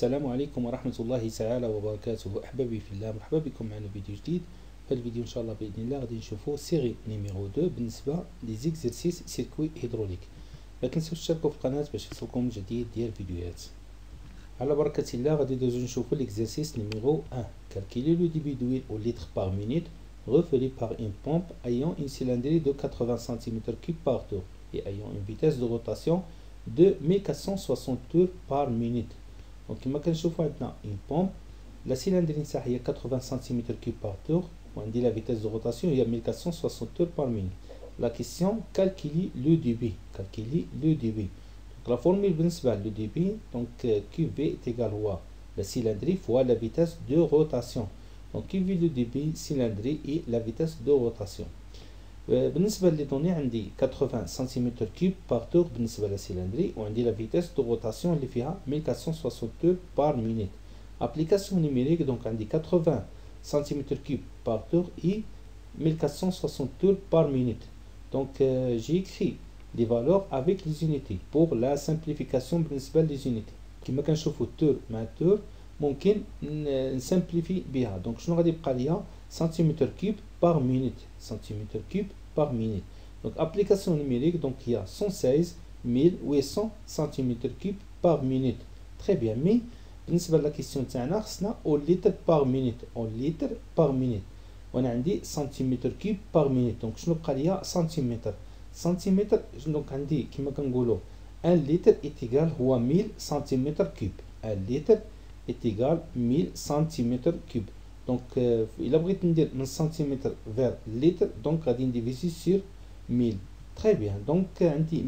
السلام عليكم ورحمة الله تعالى وبركاته. أحبابي في الله، مرحبا بكم معنا فيديو جديد. في الفيديو إن شاء الله بإذن الله غادي نشوفوا سيري نيميرو 2 بالنسبة لزيكزرسيس سيركوي هيدروليك. ما تنسوش تشتركوا في القناة باش يوصلكم الجديد ديال الفيديوهات. على بركة الله غادي ندوزو نشوفوا l'exercice numéro 1. Calculer le débit d'huile au litre par minute refilé par une pompe ayant une cylindrée de 80 cm3 par tour et ayant une vitesse de rotation de 1460 tours par minute. Donc كما كنشوفوا عندنا une pompe، la cylindrée نتاعها هي 80 cm3 par tour وعندي la vitesse de rotation هي 1460 tours par minute. La question calculer le débit. Calculer le débit. Donc la formule بالنسبة le débit donc QV est égal à la cylindrée fois la vitesse de rotation. Donc QV le débit cylindrée et la vitesse de rotation. بالنسبة لي دوني عندي 80 سنتيمتر كيوب بار تور بالنسبة للسيلندري وعندي لا فيتاس دو روتاسيون اللي فيها 1460 تور بار مينيت. ابليكاسيون نيميريك دونك عندي 80 سنتيمتر كيوب بار تور اي 1460 تور بار مينيت. دونك جي écrit les valeurs avec les unités pour la simplification بالنسبة لليزونيتي. كما كنشوفوا تور مع تور ممكن نسامبليفي بها. دونك شنو غادي يبقى ليا سنتيمتر كيوب par minute, centimètre cube par minute. Donc application numérique, donc il y a 116 800 cm3 par minute. Très bien, mais بالنسبة la question تاعنا خصنا au litre par minute, au litre par minute. وانا عندي centimètre cube par minute. Donc شنو بقى ليا centimètre. centimètre donc عندي كما كنقولوا 1 litre est égal هو 1000 cm3. 1 litre est égal 1000 cm3. Donc il a بغيت ندير من سنتيمتر vers litre donc غادي نديفيزي sur 1000. Très bien, donc عندي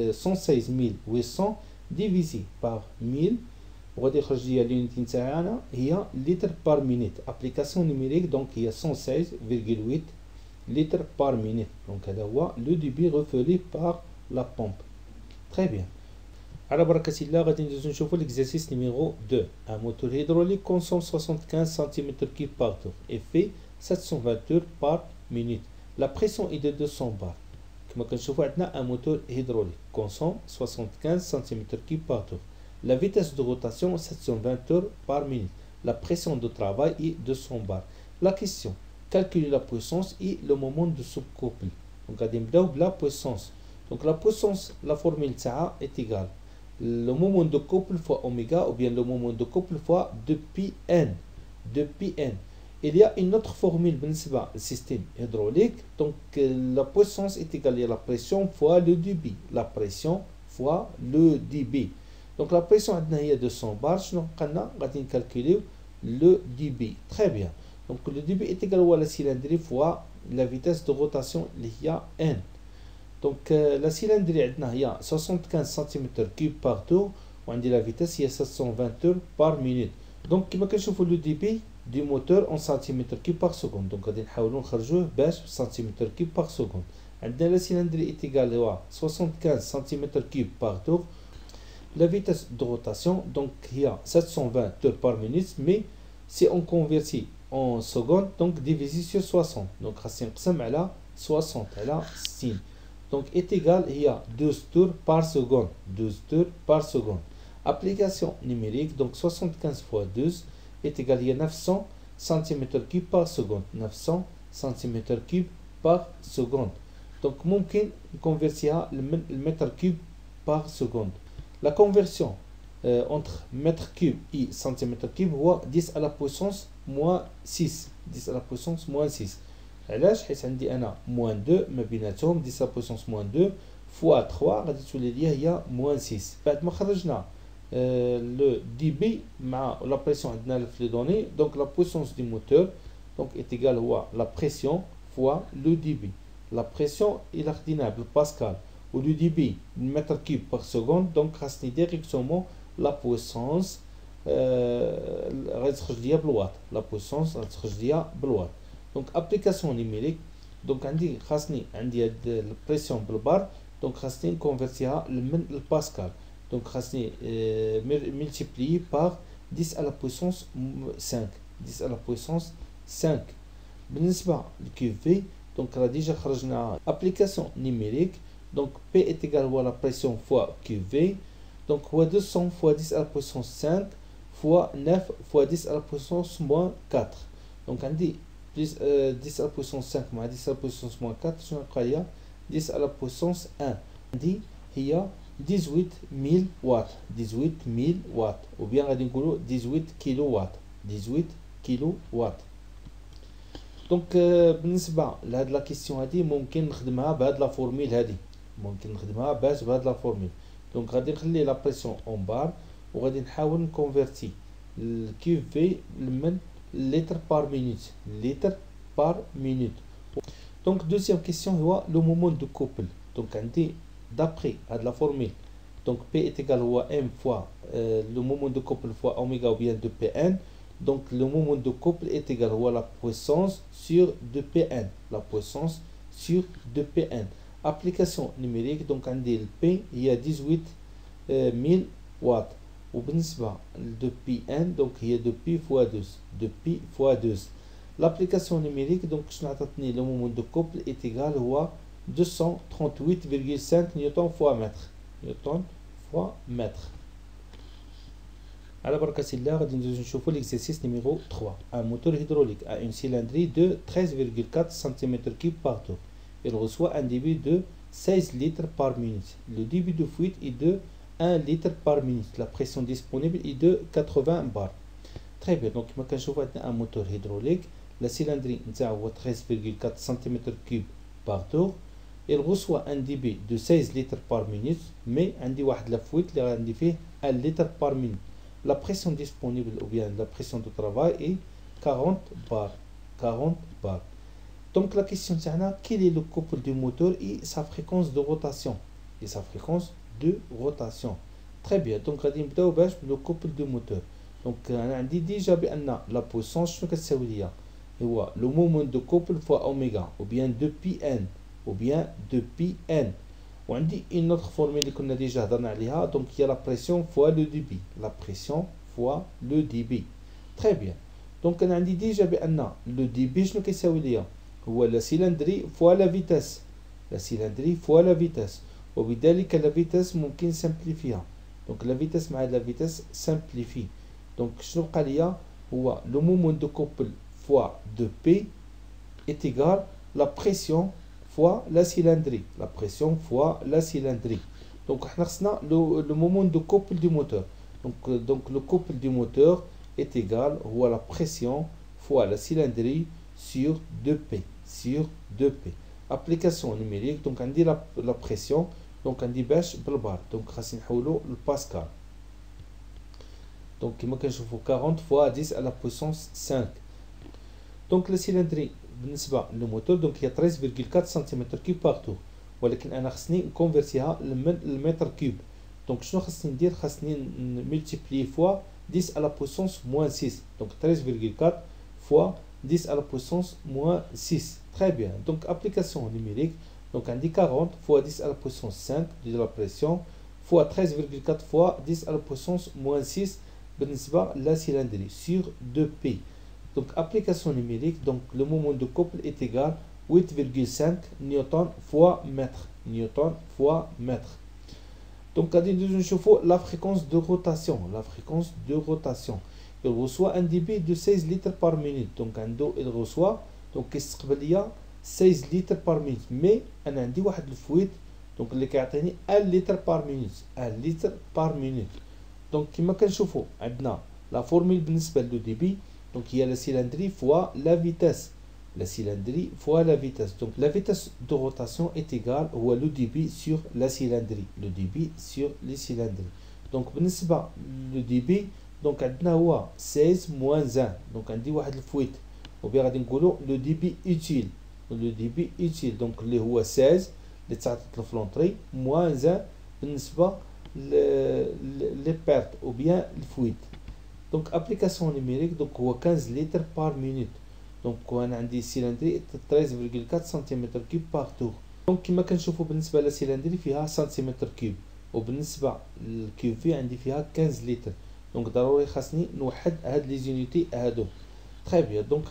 116800 divisé par 1000 وغادي يخرج لي اليونيتي نتاعنا هي litre par minute. application numérique donc هي 116,8 litre par minute. donc هذا هو le débit refilé par la pompe. Très bien. على بركة الله غادي ندوزو نشوفو l'exercice numéro 2. Un moteur hydraulique consomme 75 cm3 par tour et fait 720 tours par minute. La pression est de 200 bar. كما كنشوفو عندنا un moteur hydraulique consomme 75 cm3 par tour. La vitesse de rotation 720 tours par minute. La pression de travail est 200 bar. La question calculer la puissance et le moment de subcouple. Donc غادي نبداو بلا puissance. Donc la puissance la formule تاعها est égale le moment de couple fois oméga ou bien le moment de couple fois 2πn. 2πn. Il y a une autre formule بالنسبة système hydraulique. Donc la puissance est égale à la pression fois le débit. La pression fois le débit. Donc la pression عندنا هي 200 bar. شنو قلنا غادي نكالكوليو le débit. Très bien. Donc le débit est égal à la cylindrée fois la vitesse de rotation اللي هي n. Donc la cylindrée عندنا هي 75 cm3 par tour وعندي la vitesse هي 720 tours par minute. donc كما كنشوفوا le débit du moteur en cm3 par seconde. donc غادي نحاولوا نخرجوه باش cm3 par seconde. عندنا la cylindrée est égale à 75 cm3 par tour. la vitesse de rotation donc هي 720 tours par minute, mais si on convertit en seconde donc divisé sur 60. donc خاصني نقسم على 60 على 60. donc est égal à 12 tours par seconde. 12 tours par seconde. Application numérique, donc 75 fois 12 est égal à 900 cm3 par seconde. 900 cm3 par seconde. donc ممكن نكونفيرتيها المتر كيوب par seconde. La conversion entre mètre cube et centimètre cube هو 10 à la puissance moins 6. 10 à la puissance moins 6. علاش؟ حيت عندي انا موان 2 ما بيناتهم 10 بويسونس موان 2 فوا 3 غادي تولي ليا هي موان 6. بعد ما خرجنا لو دي بي مع لا بريسيون عندنا في لي دوني. دونك لا بويسونس دي موتور دونك ايت ايغال هو لا بريسيون فوا لو دي بي. لا بريسيون الى خديناها بالباسكال و لو دي بي بالمتر كيوب بار سكوند. دونك خاصني ديريكتومون لا بويسونس غادي تخرج ليا بالوات. لا بويسونس غادي تخرج ليا بالوات. donc application numérique. donc عندي خاصني عندي هاد البريسيون بالبار. donc خاصني نكونفيرتيها من الباسكال. donc خاصني multiplier par 10 à la puissance 5. 10 à la puissance 5. بالنسبة للQV donc راه ديجا خرجنا application numérique. donc P est égal à la pression fois QV. donc هو 200 fois 10 à la puissance 5 fois 9 fois 10 à la puissance moins 4. Donc on dit 10 à la puissance 5 moins 10 à la puissance moins 4 شنو نلقى ليا 10 à la puissance 1 عندي هي 18000 واط 18000 واط ou bien غادي نقولوا 18 كيلو واط 18 كيلو واط. دونك بالنسبه لهاد لا كيسيون هادي ممكن نخدمها بهاد لا فورميل هادي ممكن نخدمها بهاد لا فورميل. دونك غادي نخلي لا بريسيون اون بار وغادي نحاول نكونفيرتي الكيو في من لتر بار مينوت لتر بار مينوت. دونك دوزيام كيسيون هو لو مومون دو كوبل. دونك عندي دابري هاد لا فورميل دونك بي ايتيغال هو ام فوا لو مومون دو كوبل فوا اوميغا ou bien 2 pn. Donc le moment de couple est égal à la puissance sur 2pn. La puissance sur 2pn. Application numérique, donc on dit le P, il y a 18 000 watts. Ou بالنسبة de pn, donc il y a de pi fois 2. De pi fois 2. L'application numérique, donc le moment de couple est égal à 238,5 newton fois mètre. Newton fois mètre. على بركة الله غادي ندوزو نشوفو l'exercice numéro 3. Un moteur hydraulique a une cylindrée de 13,4 cm3 par tour. Il reçoit un débit de 16 litres par minute. Le débit de fuite est de 1 litre par minute. La pression disponible est de 80 bars. Très bien, donc كما كنشوفو عندنا un moteur hydraulique. La cylindrée نتاعو هو 13,4 cm3 par tour. Il reçoit un débit de 16 litres par minute. Mais عندي واحد لا فويت اللي غندي فيه 1 litre par minute. La pression disponible ou bien la pression de travail est 40 bars. 40 bars. Donc la question c'est quel est le couple du moteur et sa fréquence de rotation. Et sa fréquence de rotation. Très bien. Donc le couple du moteur. Donc on dit déjà la puissance شنو كتساوي ليا هو le moment de couple fois oméga ou bien 2pn ou bien 2pn. وعندي une autre formule اللي كنا ديجا هضرنا عليها donc il y a la pression fois le débit. La pression fois le débit. Très bien. donc انا عندي ديجا بان le débit شنو كيساوي ليا هو la cylindrée fois la vitesse. La cylindrée fois la vitesse. وبذلك la vitesse ممكن simplifier. donc la vitesse مع la vitesse simplifie. donc شنو بقى ليا هو le moment de couple fois 2p est égal la pression fois la cylindrée. La pression fois la cylindrée. Donc, on a le moment de couple du moteur. Donc le couple du moteur est égal à la pression fois la cylindrée sur 2P. Sur 2P. Application numérique. Donc, on dit la pression. Donc, on dit bêche بالبار. Donc, on va le Pascal. Donc, il faut 40 fois 10 à la puissance 5. Donc, la cylindrée. بالنسبه للموتور دونك هي 13,4 cm3 par tour. ولكن انا خصني نكونفيرتيها للمتر كيوب. دونك شنو خصني ندير خصني ملتيبلي فوا 10 à la puissance moins 6. donc 13,4 fois 10 à la puissance moins 6. très bien. donc application numérique. donc on dit 40 fois 10 à la puissance 5 de la pression fois 13,4 fois 10 à la puissance moins 6 بالنسبه la cylindrée sur 2p. Donc, application numérique, donc le moment de couple est égal à 8,5 newton fois mètre. Newton fois mètre. Donc, la fréquence de rotation. La fréquence de rotation. Il reçoit un débit de 16 litres par minute. Donc, il reçoit, donc, 16 litres par minute. Mais, on a dit واحد الفويت, donc, اللي كيعطيني 1 litre par minute. 1 litre par minute. Donc, كما كنشوفوا عندنا la formule بالنسبة للو débit. Donc il y a la cylindrée fois la vitesse. La cylindrée fois la vitesse. Donc la vitesse de rotation est égale au le débit sur la cylindrée. Le débit sur les cylindrées. Donc le débit donc عندنا هو 16 moins 1. Donc on dit واحد الفويت. ou bien غادي نقولوا le débit utile. Le débit utile. donc اللي هو 16 اللي تعطيت الفلونطري moins 1 بالنسبة les pertes ou bien الفويت. Donc application numérique donc هو 15 litres par minute. donc وانا عندي cylindrée 13,4 cm3 par tour. donc كما كنشوفوا بالنسبه للسيلندري فيها سنتيمتر كيوب وبالنسبه للكيوب في عندي فيها 15 لتر. donc ضروري خاصني نوحد هاد لي زونيتي هادو. تري بيان. donc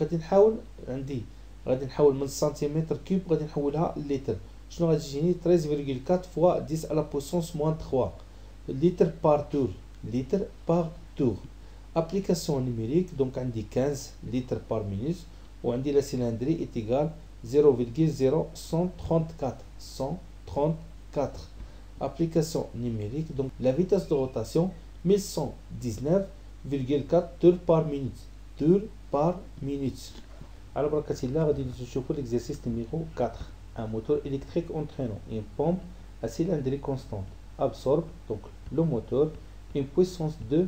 غادي نحول من سنتيمتر كيوب غادي نحولها للتر. شنو غادي تجيني 13,4 fois 10 à la puissance moins 3 litres par tour. litres par tour. Application numérique, donc on dit 15 litres par minute, ou on dit la cylindrée est égale 0,0134. Application numérique, donc la vitesse de rotation 1119,4 tours par minute. Tours par minute. Alors, on va l'exercice numéro 4. Un moteur électrique entraînant une pompe à cylindrée constante absorbe donc le moteur une puissance de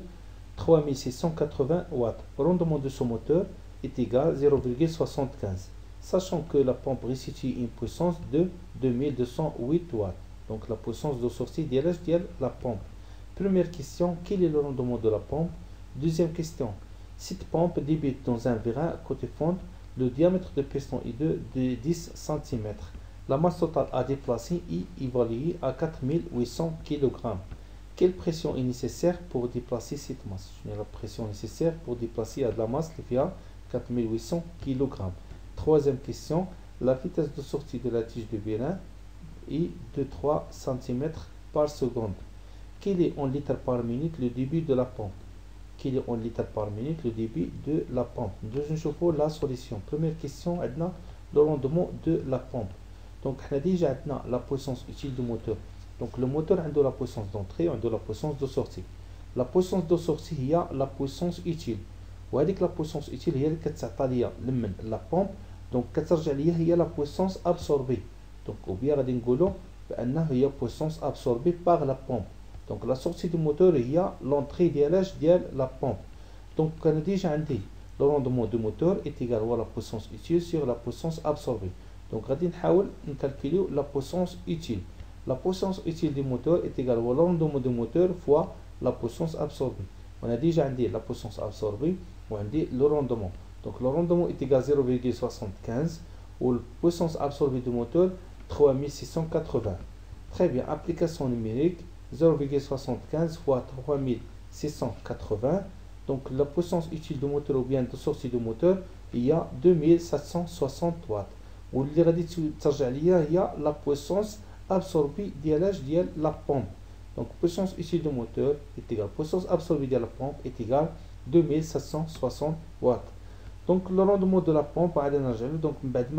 3680 watts. Rendement de ce moteur est égal à 0,75. Sachant que la pompe restitue une puissance de 2208 watts. Donc la puissance de sortie de la pompe. Première question, quel est le rendement de la pompe? Deuxième question, cette pompe débute dans un vérin côté fond. Le diamètre de piston est de 10 cm. La masse totale à déplacer est évaluée à 4800 kg. Quelle pression est nécessaire pour déplacer cette masse? La pression nécessaire pour déplacer de la masse qui fait 4800 kg. Troisième question, la vitesse de sortie de la tige de vérin est de 3 cm par seconde. Quel est en litres par minute le débit de la pompe? Quel est en litres par minute le débit de la pompe? Deuxième chose, la solution. Première question, le rendement de la pompe. Donc, on a déjà la puissance utile du moteur. Donc, le moteur a la puissance d'entrée, a la puissance de sortie. La puissance de sortie, il y a la puissance utile. Et avec la puissance utile, il y a la pompe. Donc, il y a la puissance absorbée. Donc, ou bien, il y a la puissance absorbée par la pompe. Donc la sortie du moteur, il y a l'entrée de la pompe. Donc on a déjà dit le rendement du moteur est égal à la puissance utile sur la puissance absorbée. Donc on va calculer la puissance utile. La puissance utile du moteur est égale au rendement du moteur fois la puissance absorbée. On a déjà dit la puissance absorbée, on a dit le rendement. Donc le rendement est égal à 0,75 ou la puissance absorbée du moteur 3680. Très bien, application numérique. 0,75 fois 3680. Donc la puissance utile du moteur ou bien de sortie du moteur, il y a 2760 watts. Ou il y a la puissance absorbée de la pompe. Donc puissance utile du moteur est égale puissance absorbée de la pompe est égale 2760 watts. Donc le rendement de la pompe donc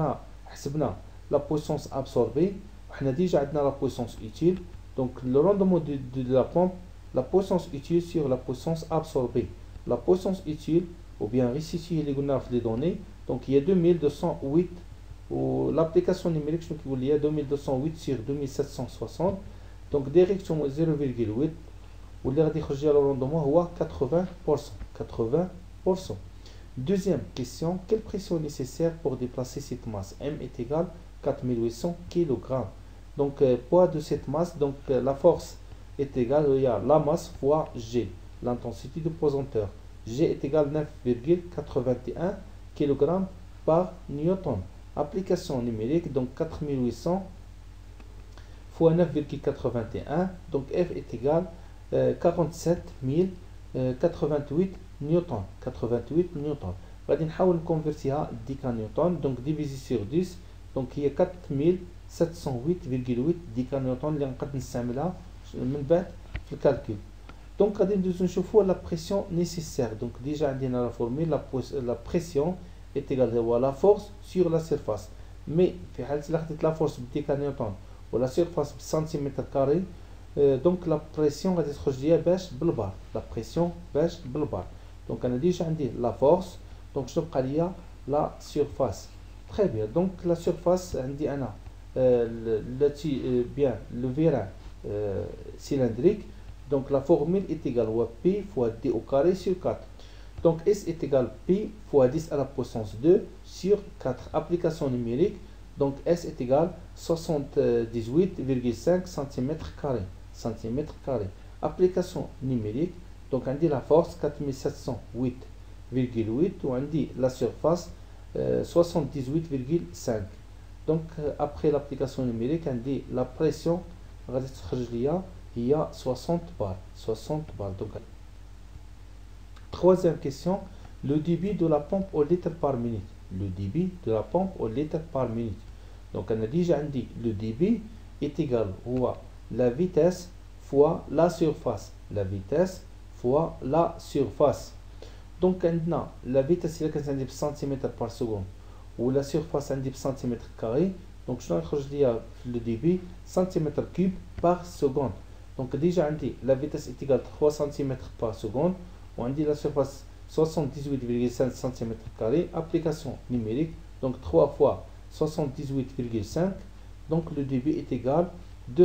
la puissance absorbée, on a déjà la puissance utile. Donc le rendement de la pompe, la puissance utile sur la puissance absorbée. La puissance utile, ou bien ici les données, donc il y a 2208, ou l'application numérique, je trouve qu'il y a 2208 sur 2760, donc direction 0,8, ou le rendement est 80%. Deuxième question, quelle pression est nécessaire pour déplacer cette masse? M est égal à 4800 kg. Donc, poids de cette masse, donc la force est égale à la masse fois G, l'intensité du pesanteur. G est égal à 9,81 kg par Newton. Application numérique, donc 4800 fois 9,81, donc F est égal à 47 088 Newton. 88 Newton. On va convertir 10 Newton, donc divisé sur 10, donc il y a 4708,8 ديكانيوتن اللي نقدر نستعملها من بعد في الكالكول. دونك غادي ندوزو نشوفو لا بريسيون نيسيسير. دونك ديجا عندنا لا فورمول لا بريسيون est égal à la force sur la surface. مي في حالة إلا خديت لا فورس بديكانيوتن ولا سيرفاس بسنتيمتر كاري دونك لا بريسيون غادي تخرج ليا باش بالبار. لا بريسيون باش بالبار. دونك انا ديجا عندي لا فورس دونك شنو بقى ليا لا سيرفاس. تري بيان. دونك لا سيرفاس عندي انا bien le vérin cylindrique. Donc la formule est égale à P fois D au carré sur 4. Donc S est égal à P fois 10 à la puissance 2 sur 4. Application numérique. Donc S est égal à 78,5 cm². Application numérique. Donc on dit la force 4708,8 ou on dit la surface 78,5. Donc après l'application numérique, on dit la pression, il y a 60 bars. Donc, troisième question, le débit de la pompe au litre par minute. Le débit de la pompe au litre par minute. Donc on a déjà dit le débit est égal à la vitesse fois la surface. La vitesse fois la surface. Donc la vitesse est de cm par seconde ou la surface est de cm carré. Donc je vais le débit cm cube par seconde. Donc déjà la vitesse est égale à 3 cm par seconde. On dit la surface 78,5 cm carré. Application numérique. Donc 3 fois 78,5. Donc le débit est égal à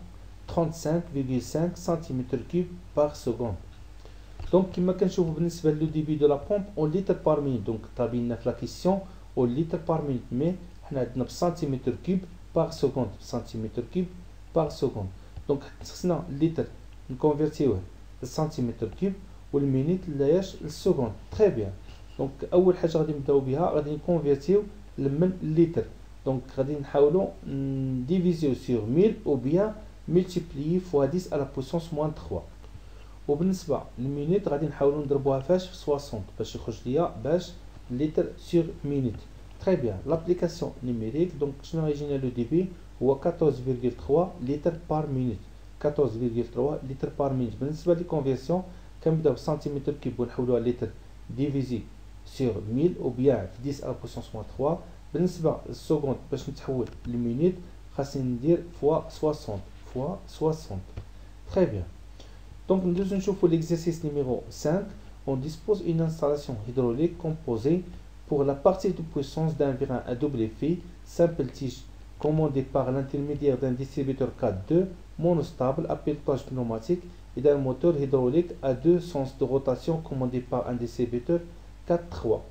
235,5 cm3 par seconde. Donc كما كنشوفوا بالنسبه لو ديبي دو لا بومب او لتر بار مينوت. دونك طابينا في لا كيسيون او لتر بار مينوت، مي حنا عندنا بسنتيمتر كيوب بار سكوند، سنتيمتر كيوب بار سكوند. دونك خصنا اللتر نكونفيرتيوه للسنتيمتر كيوب والمينيت لاش للسكوند. تري بيان. دونك اول حاجه غادي نبداو بها غادي نكونفيرتيو من اللتر. دونك غادي نحاولوا نديفيزيو سور 1000 او بيان ملتيبليي فوا 10 على بويسونس موان 3. وبالنسبه للمينيت غادي نحاولوا نضربوها فاش في 60 باش يخرج ليا باش لتر سور مينيت. تري بيان. لابليكاسيون نيميريك. دونك شنو غيجينا لو ديبي هو 14,3 لتر بار مينيت. 14,3 لتر بار مينيت. بالنسبه لي كونفيرسيون كنبداو بسنتيمتر كيب ونحولوها لتر ديفيزي سور 1000 او بيان في 10 على بويسونس موان 3. بالنسبه للسكوند باش نتحول لمينيت خاصني ندير فوا 60 فوا 60. تري بيان. Donc nous allons voir l'exercice numéro 5. On dispose une installation hydraulique composée pour la partie de puissance d'un vérin à double effet, simple tige, commandé par l'intermédiaire d'un distributeur 4-2 monostable à pilotage pneumatique et d'un moteur hydraulique à deux sens de rotation commandé par un distributeur 4-3.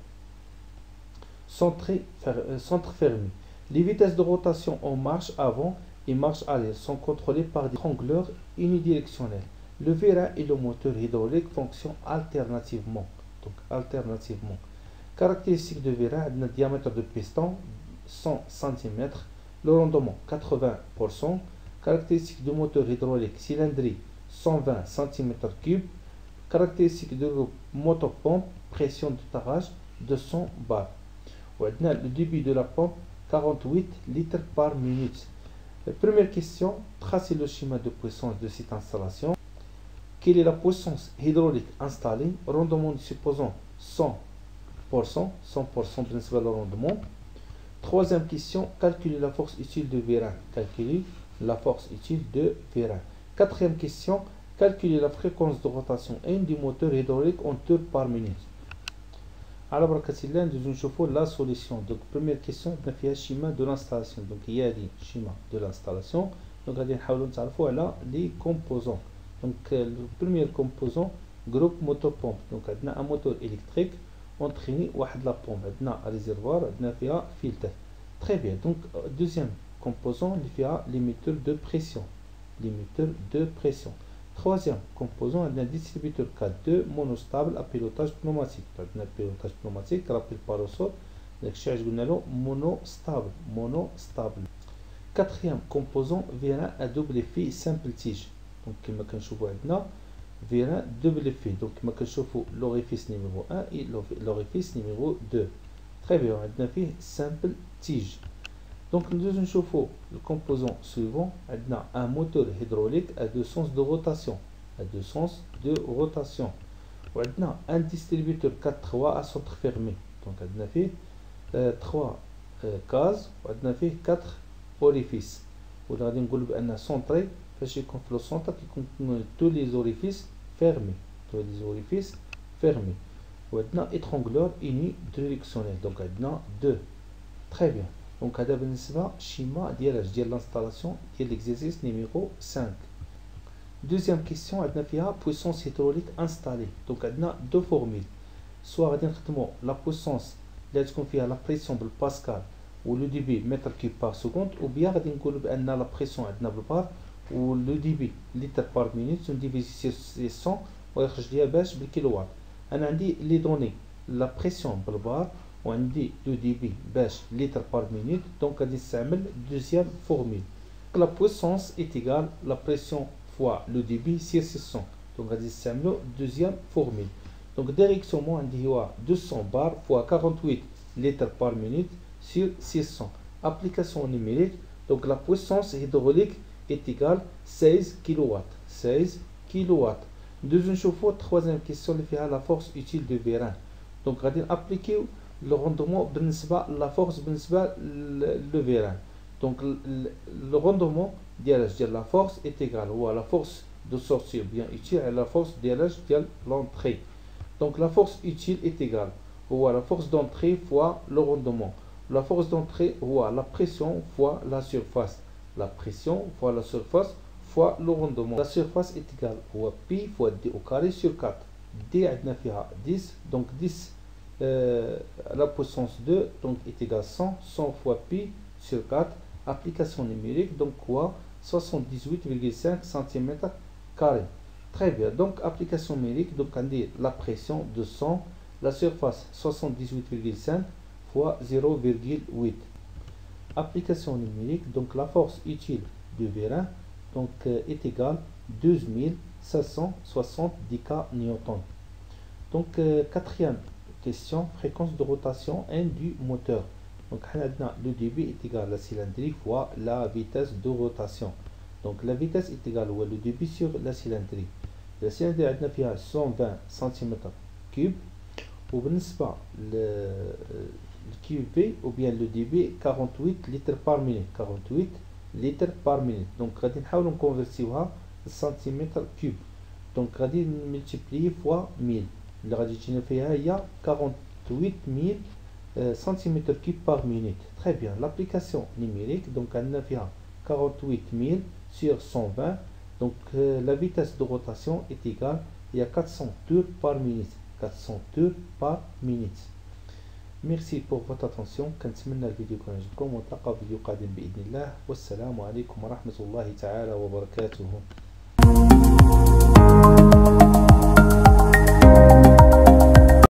Centre fermé. Les vitesses de rotation en marche avant et marche arrière sont contrôlées par des trianguleurs unidirectionnels. Le vérin et le moteur hydraulique fonctionnent alternativement. Donc, alternativement. Caractéristiques de vérin, le diamètre de piston 100 cm, le rendement 80%. Caractéristiques du moteur hydraulique, cylindrée 120 cm3. Caractéristiques de motopompe, pression de tarage 200 bar. Le débit de la pompe 48 litres par minute. Première question, tracez le schéma de puissance de cette installation. Quelle est la puissance hydraulique installée? Rendement supposons 100%, 100% principal rendement. Troisième question, calculer la force utile de vérin. Calculer la force utile de vérin. Quatrième question, calculer la fréquence de rotation du moteur hydraulique en tours par minute. على بركة الله ندوزو نشوفو la solution. Donc première question عندنا فيها schéma de l'installation. Donc il y a des schéma de l'installation. Donc غادي نحاولو نتعرفو على les composants. Donc le premier composant groupe motopompe. Donc عندنا un moteur électrique entraîné واحد la pompe. عندنا réservoir عندنا فيها filtre. Très bien. Donc deuxième composant اللي فيها limiteur de pression. Limiteur de pression. Troisième composant عندنا distributeur 4-2 monostable à pilotage pneumatique. عندنا pilotage pneumatique rappel par le sol. داكشي علاش قلنا له monostable. Monostable. Quatrième composant vérin à double effet simple tige. Donc كما كنشوفوا عندنا vérin double effet. Donc كما كنشوفوا l'orifice numéro 1 et l'orifice numéro 2. Très bien. عندنا فيه simple tige. Donc nous allons chauffer le composant suivant. On a un moteur hydraulique à deux sens de rotation. À deux sens de rotation. On a un distributeur 4-3 à centre fermé. Donc on a fait 3 cases. On a fait 4 orifices. On a un centré. Le centre qui contient tous les orifices fermés. Tous les orifices fermés. On a un étrangleur unidirectionnel. Donc on a 2. Très bien. Donc هذا بالنسبة schéma ديال l'installation ديال l'exercice numéro 5. Deuxième question عندنا فيها puissance hydraulique installée. Donc عندنا deux formules. soit غادي نخدموا la puissance اللي تكون فيها la pression بالباسكال و le débit mètre cube par seconde, ou bien غادي نقولوا بأن la pression عندنا بالبار و le débit litre par minute نديفيزي سي 100 ويخرج ليا باش بالكيلووات. أنا عندي les données la pression بالبار وعندي لو ديبي باش litre par minute. Donc غادي نستعمل deuxième formule. La puissance est égale la pression fois le débit sur 600. Donc غادي نستعملو deuxième formule. Donc directement عندي هو 200 bar fois 48 litres par minute sur 600. Application numérique. Donc la puissance hydraulique est égale 16 kW. 16 kW. ندوزو نشوفو troisième question اللي فيها la force utile de Vérin. Donc غادي نابليكيو le rendement بالنسبة la force بالنسبة le Vérin. Donc le rendement ديال la force est égal à la force de sortie bien utile à la force ديال l'entrée. Donc la force utile est égale à la force d'entrée fois le rendement. La force d'entrée ou la pression fois la surface. La pression fois la surface fois le rendement. La surface est égale à pi fois d au carré sur 4. D عندنا فيها 10, donc 10 à la puissance 2 donc est égal à 100 fois pi sur 4. Application numérique, donc quoi 78,5 cm carré. Très bien, donc application numérique, donc on dit la pression de 100, la surface 78,5 fois 0,8. Application numérique, donc la force utile de Vérin donc, est égale à 2570 kN. Donc quatrième question, fréquence de rotation N du moteur. Donc le débit est égal à la cylindrique fois la vitesse de rotation. Donc la vitesse est égale au débit sur la cylindrique. La cylindrique a 120 cm3 وبالنسبة QV ou bien le débit 48 litres par minute. 48 litres par minute. Donc غادي نحاولوا نكونفرتيوها للسنتيمتر كيوب. Donc غادي نملتيبلي فوا 1000 اللي غادي تجينا فيها هي 48000 cm3 par minute. Très bien. L'application numérique, donc on a 48000 sur 120. Donc la vitesse de rotation est égale à 400 tours par minute. 400 tours par minute. Merci pour votre attention. كنتمنى الفيديو كان عجبكم ونتلاقى في فيديو قادم بإذن الله. والسلام عليكم ورحمة الله تعالى وبركاته.